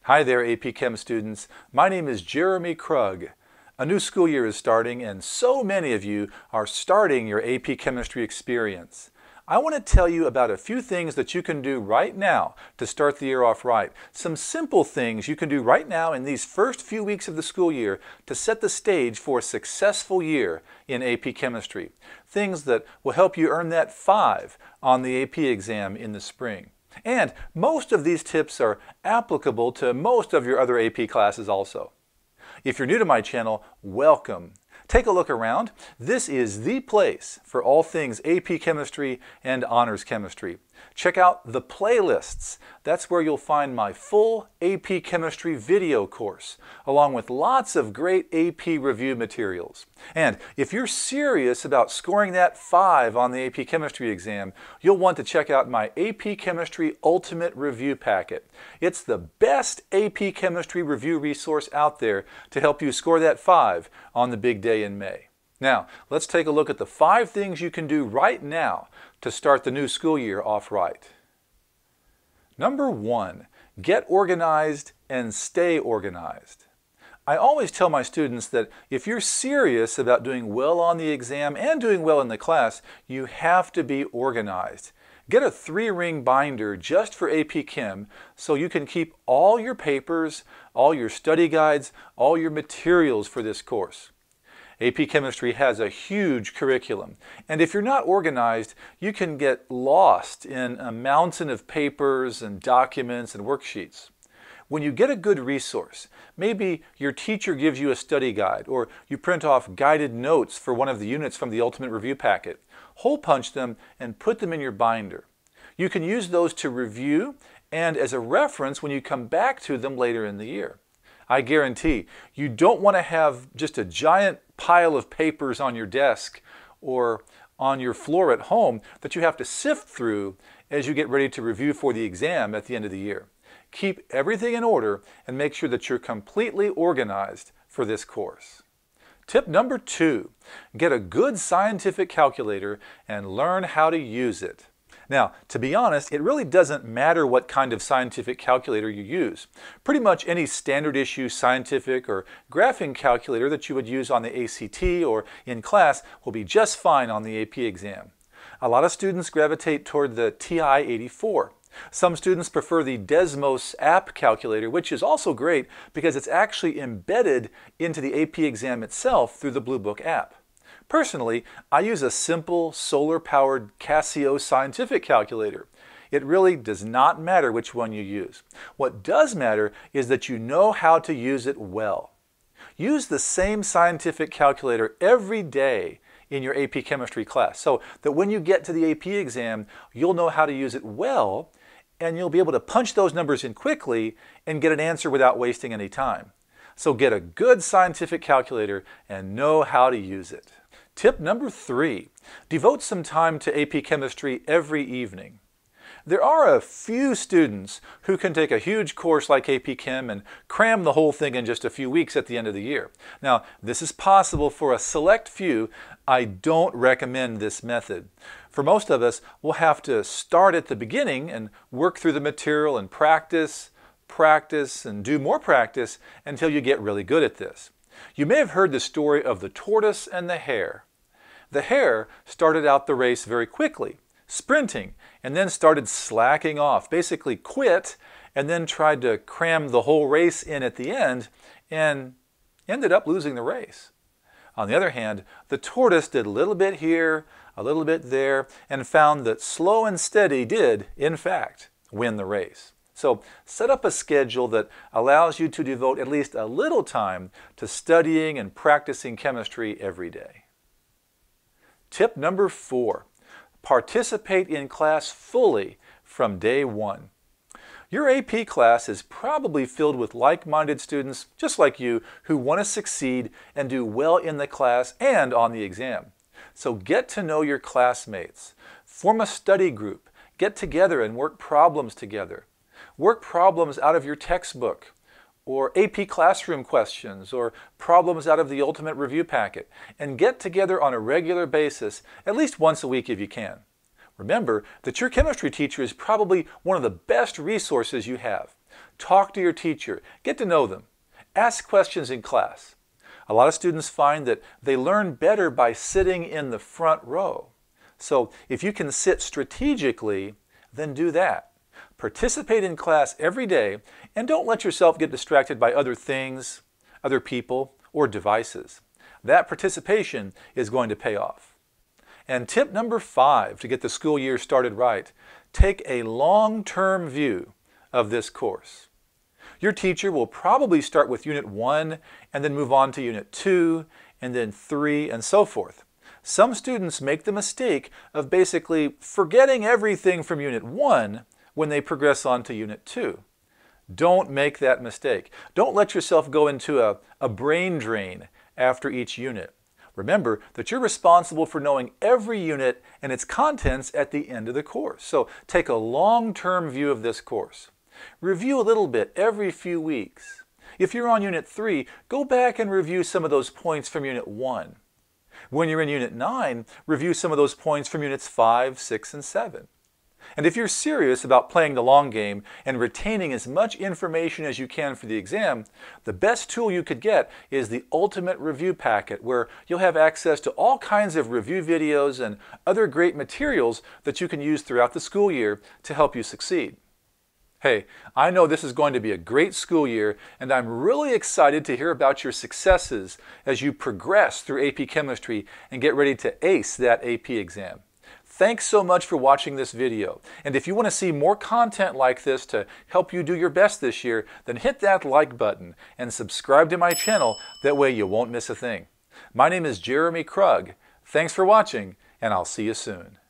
Hi there, AP Chem students. My name is Jeremy Krug. A new school year is starting, and so many of you are starting your AP Chemistry experience. I want to tell you about a few things that you can do right now to start the year off right. Some simple things you can do right now in these first few weeks of the school year to set the stage for a successful year in AP Chemistry. Things that will help you earn that 5 on the AP exam in the spring. And most of these tips are applicable to most of your other AP classes also. If you're new to my channel, welcome. Take a look around. This is the place for all things AP Chemistry and Honors Chemistry. Check out the playlists. That's where you'll find my full AP Chemistry video course, along with lots of great AP review materials. And if you're serious about scoring that 5 on the AP Chemistry exam, you'll want to check out my AP Chemistry Ultimate Review Packet. It's the best AP Chemistry review resource out there to help you score that 5 on the big day in May. Now, let's take a look at the 5 things you can do right now to start the new school year off right. Number 1, get organized and stay organized. I always tell my students that if you're serious about doing well on the exam and doing well in the class, you have to be organized. Get a 3-ring binder just for AP Chem so you can keep all your papers, all your study guides, all your materials for this course. AP Chemistry has a huge curriculum, and if you're not organized, you can get lost in a mountain of papers and documents and worksheets. When you get a good resource, maybe your teacher gives you a study guide, or you print off guided notes for one of the units from the Ultimate Review Packet, hole punch them and put them in your binder. You can use those to review and as a reference when you come back to them later in the year. I guarantee you don't want to have just a giant pile of papers on your desk or on your floor at home that you have to sift through as you get ready to review for the exam at the end of the year. Keep everything in order and make sure that you're completely organized for this course. Tip number 2, get a good scientific calculator and learn how to use it. Now, to be honest, it really doesn't matter what kind of scientific calculator you use. Pretty much any standard issue scientific or graphing calculator that you would use on the ACT or in class will be just fine on the AP exam. A lot of students gravitate toward the TI-84. Some students prefer the Desmos app calculator, which is also great because it's actually embedded into the AP exam itself through the Blue Book app. Personally, I use a simple solar-powered Casio scientific calculator. It really does not matter which one you use. What does matter is that you know how to use it well. Use the same scientific calculator every day in your AP Chemistry class so that when you get to the AP exam, you'll know how to use it well and you'll be able to punch those numbers in quickly and get an answer without wasting any time. So get a good scientific calculator and know how to use it. Tip number 3, devote some time to AP Chemistry every evening. There are a few students who can take a huge course like AP Chem and cram the whole thing in just a few weeks at the end of the year. Now, this is possible for a select few. I don't recommend this method. For most of us, we'll have to start at the beginning and work through the material and practice, and do more practice until you get really good at this. You may have heard the story of the tortoise and the hare. The hare started out the race very quickly, sprinting, and then started slacking off, basically quit, and then tried to cram the whole race in at the end and ended up losing the race. On the other hand, the tortoise did a little bit here, a little bit there, and found that slow and steady did, in fact, win the race. So set up a schedule that allows you to devote at least a little time to studying and practicing chemistry every day. Tip number 4, participate in class fully from day 1. Your AP class is probably filled with like-minded students just like you who want to succeed and do well in the class and on the exam. So get to know your classmates. Form a study group. Get together and work problems together. Work problems out of your textbook, or AP classroom questions, or problems out of the Ultimate Review Packet, and get together on a regular basis, at least once a week if you can. Remember that your chemistry teacher is probably one of the best resources you have. Talk to your teacher. Get to know them. Ask questions in class. A lot of students find that they learn better by sitting in the front row. So if you can sit strategically, then do that. Participate in class every day and don't let yourself get distracted by other things, other people, or devices. That participation is going to pay off. And tip number 5 to get the school year started right, take a long-term view of this course. Your teacher will probably start with Unit 1 and then move on to Unit 2 and then 3 and so forth. Some students make the mistake of basically forgetting everything from Unit 1 when they progress on to Unit 2. Don't make that mistake. Don't let yourself go into a brain drain after each unit. Remember that you're responsible for knowing every unit and its contents at the end of the course. So take a long-term view of this course. Review a little bit every few weeks. If you're on Unit 3, go back and review some of those points from Unit 1. When you're in Unit 9, review some of those points from Units 5, 6, and 7. And if you're serious about playing the long game and retaining as much information as you can for the exam, the best tool you could get is the Ultimate Review Packet, where you'll have access to all kinds of review videos and other great materials that you can use throughout the school year to help you succeed. Hey, I know this is going to be a great school year, and I'm really excited to hear about your successes as you progress through AP Chemistry and get ready to ace that AP exam. Thanks so much for watching this video. And if you want to see more content like this to help you do your best this year, then hit that like button and subscribe to my channel. That way you won't miss a thing. My name is Jeremy Krug. Thanks for watching, and I'll see you soon.